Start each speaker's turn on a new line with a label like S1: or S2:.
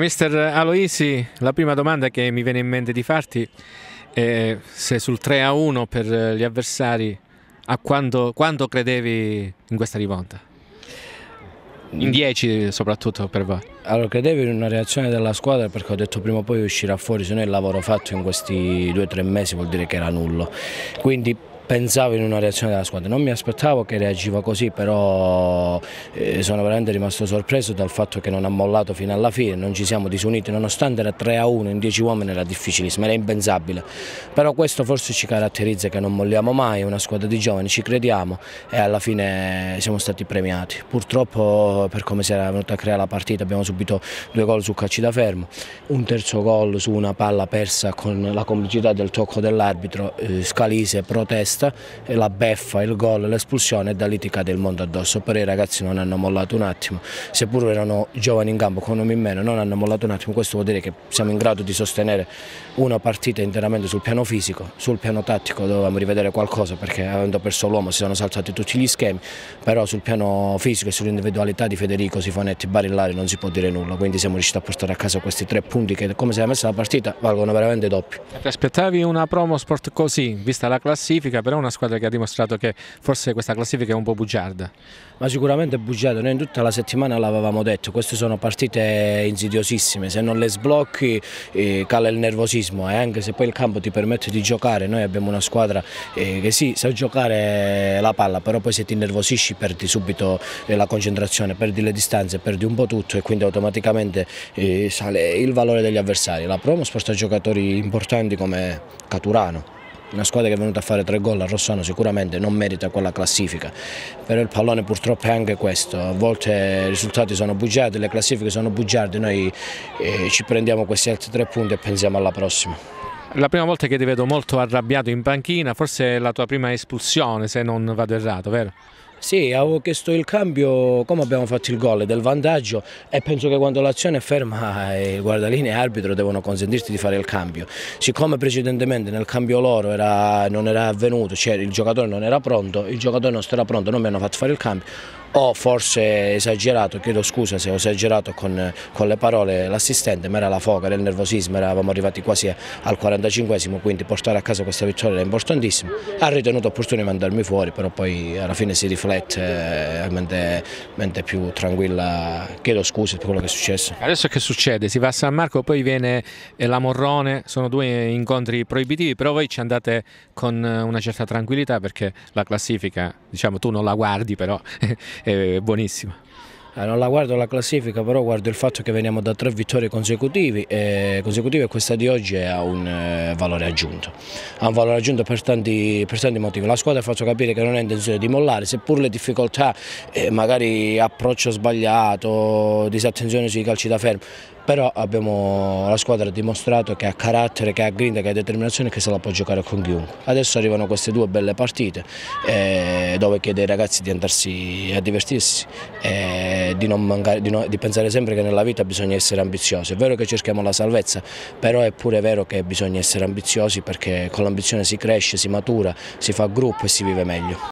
S1: Mister Aloisi, la prima domanda che mi viene in mente di farti è se sul 3-1 per gli avversari, quanto credevi in questa rimonta? In 10 soprattutto per voi.
S2: Allora, credevo in una reazione della squadra perché ho detto prima o poi uscirà fuori, se no il lavoro fatto in questi 2 o 3 mesi vuol dire che era nullo. Quindi pensavo in una reazione della squadra, non mi aspettavo che reagiva così, però sono veramente rimasto sorpreso dal fatto che non ha mollato fino alla fine, non ci siamo disuniti, nonostante era 3-1 in 10 uomini era difficilissimo, era impensabile, però questo forse ci caratterizza che non molliamo mai, è una squadra di giovani, ci crediamo e alla fine siamo stati premiati. Purtroppo per come si era venuta a creare la partita abbiamo subito 2 gol su calci da fermo, un terzo gol su una palla persa con la complicità del tocco dell'arbitro, Scalise protesta e la beffa, il gol, l'espulsione e da lì ti cade il mondo addosso, però i ragazzi non hanno mollato un attimo, seppur erano giovani in campo con uno in meno, non hanno mollato un attimo. Questo vuol dire che siamo in grado di sostenere una partita interamente sul piano fisico, sul piano tattico dovevamo rivedere qualcosa perché avendo perso l'uomo si sono saltati tutti gli schemi, però sul piano fisico e sull'individualità di Federico, Sifonetti, Barillari non si può dire nulla, quindi siamo riusciti a portare a casa questi 3 punti che come si è messa la partita valgono veramente doppio.
S1: Ti aspettavi una promo sport così, vista la classifica, però una squadra che ha dimostrato che forse questa classifica è un po' bugiarda?
S2: Ma sicuramente è bugiardo, noi in tutta la settimana l'avevamo detto, queste sono partite insidiosissime, se non le sblocchi cala il nervosismo e anche se poi il campo ti permette di giocare, noi abbiamo una squadra che sì, sa giocare la palla, però poi se ti innervosisci perdi subito la concentrazione, perdi le distanze, perdi un po' tutto e quindi automaticamente sale il valore degli avversari. La promo sposta giocatori importanti come Caturano. Una squadra che è venuta a fare 3 gol a Rossano sicuramente non merita quella classifica, però il pallone purtroppo è anche questo, a volte i risultati sono bugiardi, le classifiche sono bugiarde, noi ci prendiamo questi altri 3 punti e pensiamo alla prossima.
S1: La prima volta che ti vedo molto arrabbiato in panchina, forse è la tua prima espulsione se non vado errato, vero?
S2: Sì, avevo chiesto il cambio, come abbiamo fatto il gol del vantaggio e penso che quando l'azione è ferma il guardalinee e l'arbitro devono consentirti di fare il cambio. Siccome precedentemente nel cambio loro non era avvenuto, cioè il giocatore non era pronto, il giocatore nostro era pronto, non mi hanno fatto fare il cambio. Ho forse esagerato, chiedo scusa se ho esagerato con le parole l'assistente, ma era la foga, era il nervosismo, eravamo arrivati quasi al 45esimo, quindi portare a casa questa vittoria era importantissimo. Ha ritenuto opportuno di mandarmi fuori, però poi alla fine si riflette, mente più tranquilla, chiedo scusa per quello che è successo.
S1: Adesso che succede? Si va a San Marco, poi viene la Morrone, sono 2 incontri proibitivi, però voi ci andate con una certa tranquillità perché la classifica, diciamo tu non la guardi però è buonissima.
S2: Non la guardo la classifica, però guardo il fatto che veniamo da 3 vittorie consecutive e questa di oggi ha un valore aggiunto. Ha un valore aggiunto per tanti motivi. La squadra ha fatto capire che non ha intenzione di mollare, seppur le difficoltà, magari approccio sbagliato, disattenzione sui calci da fermo, però la squadra ha dimostrato che ha carattere, che ha grinta, che ha determinazione e che se la può giocare con chiunque. Adesso arrivano queste 2 belle partite dove chiede ai ragazzi di andarsi a divertirsi e di pensare sempre che nella vita bisogna essere ambiziosi. È vero che cerchiamo la salvezza, però è pure vero che bisogna essere ambiziosi perché con l'ambizione si cresce, si matura, si fa gruppo e si vive meglio.